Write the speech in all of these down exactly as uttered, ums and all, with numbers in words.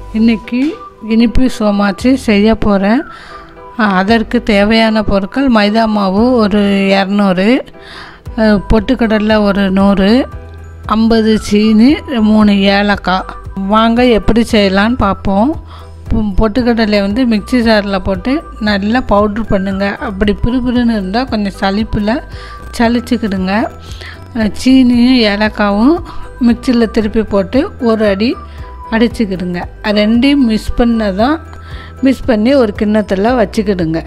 இன்றைக்கி இனிப்பு சோமாச்சி செய்ய போகிறேன். அதற்கு தேவையான பொருட்கள் மைதா மாவு ஒரு இரநூறு, பொட்டுக்கடலை ஒரு நூறு, ஐம்பது சீனி, மூணு ஏலக்காய். வாங்க எப்படி செய்யலான்னு பார்ப்போம். பொட்டுக்கடலை வந்து மிக்சி ஜாரில் போட்டு நல்லா பவுட்ரு பண்ணுங்கள். அப்படி பிறுபிறுன்னு இருந்தால் கொஞ்சம் சளிப்பில் சளிச்சுக்கிடுங்க. சீனியும் ஏலக்காவும் மிக்சியில் திருப்பி போட்டு ஒரு அடி அடிச்சுக்கிடுங்க. ரெண்டையும் மிக்ஸ் பண்ணதான் மிக்ஸ் பண்ணி ஒரு கிண்ணத்தில் வச்சுக்கிடுங்க.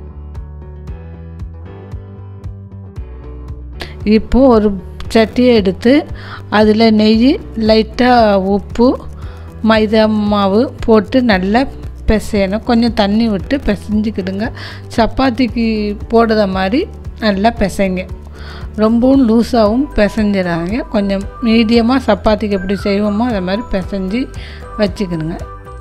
இப்போது ஒரு சட்டியை எடுத்து அதில் நெய், லைட்டாக உப்பு, மைதா மாவு போட்டு நல்லா பிசையணும். கொஞ்சம் தண்ணி விட்டு பிசைஞ்சிக்கிடுங்க. சப்பாத்திக்கு போடுற மாதிரி நல்லா பிசைங்க. ரொம்பவும் லூஸாகவும் பிசைஞ்சிடாங்க. கொஞ்சம் மீடியமாக சப்பாத்திக்கு எப்படி செய்வோமோ அதை மாதிரி பிசைஞ்சி வச்சுக்கிடுங்க.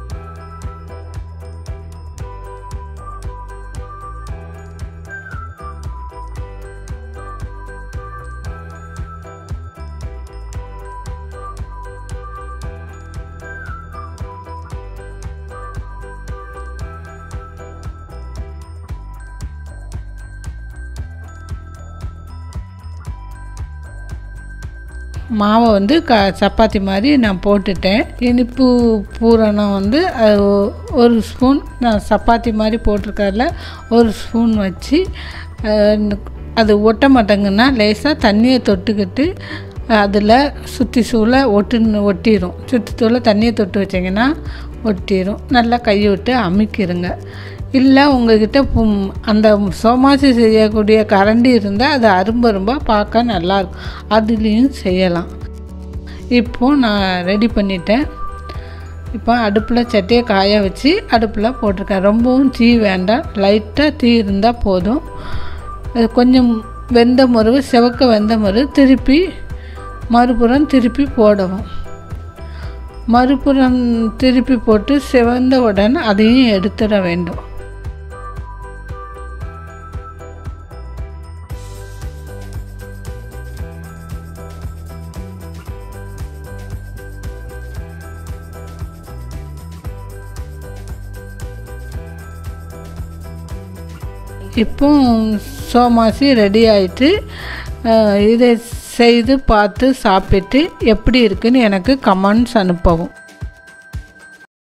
மாவை வந்து க சப்பாத்தி மாதிரி நான் போட்டுட்டேன். இனிப்பு பூரணம் வந்து ஒரு ஸ்பூன் நான் சப்பாத்தி மாதிரி போட்டிருக்கறதுல ஒரு ஸ்பூன் வச்சு அது ஒட்ட மாட்டேங்கன்னா லேசாக தண்ணியை தொட்டுக்கிட்டு அதில் சுற்றி சூழ ஒட்டு ஒட்டிடும். சுற்றி சூழ தண்ணியை தொட்டு வச்சிங்கன்னா ஒட்டிடும். நல்லா கையை விட்டு அமுக்கிடுங்க. இல்லை உங்கள்கிட்ட அந்த சோமாசி செய்யக்கூடிய கரண்டி இருந்தால் அது அரும்பரும்பாக பார்க்க நல்லாயிருக்கும். அதுலேயும் செய்யலாம். இப்போது நான் ரெடி பண்ணிட்டேன். இப்போ அடுப்பில் சட்டியை காய வச்சு அடுப்பில் போட்டிருக்கேன். ரொம்பவும் தீ வேண்டாம், லைட்டாக தீ இருந்தால் போதும். கொஞ்சம் வெந்த மருவு செவக்க வெந்த மருவு திருப்பி மறுபுறம் திருப்பி போடவும். மறுபுறம் திருப்பி போட்டு செவந்த உடனே அதையும் எடுத்துட வேண்டும். இப்போ சோமாசி ரெடி ஆகிட்டு இதை செய்து பார்த்து சாப்பிட்டு எப்படி இருக்குன்னு எனக்கு கமெண்ட்ஸ் அனுப்பவும்.